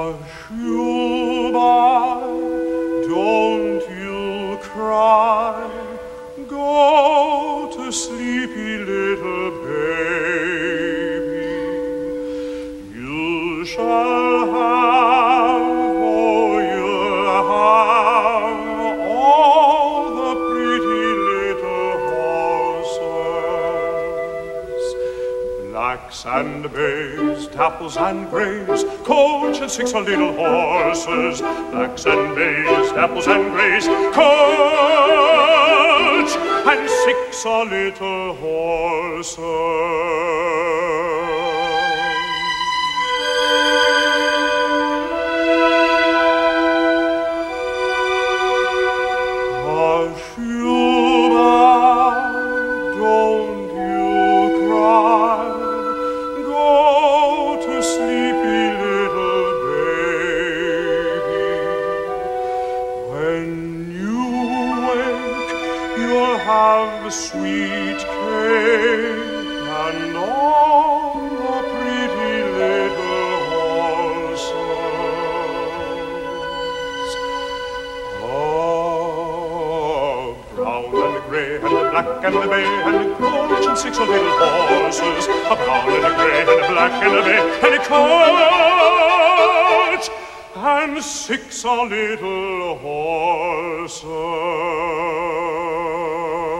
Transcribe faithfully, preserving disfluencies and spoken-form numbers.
Hush you, boy, don't you cry. Go to sleepy little baby. You shall have, oh, you'll have all the pretty little horses. Blacks and bays, dapples and grays, coach and six a little horses. Blacks and bays, dapples and grays, coach and six a little horses. Hush you, boy, don't you cry. Go to sleepy little baby. When you wake, you'll have sweet cake and all the pretty little horses. Oh, brown and grey and the black and the bay and the coach and six little horses. A brown and a grey and a black and a bay and a coach and six a little horses.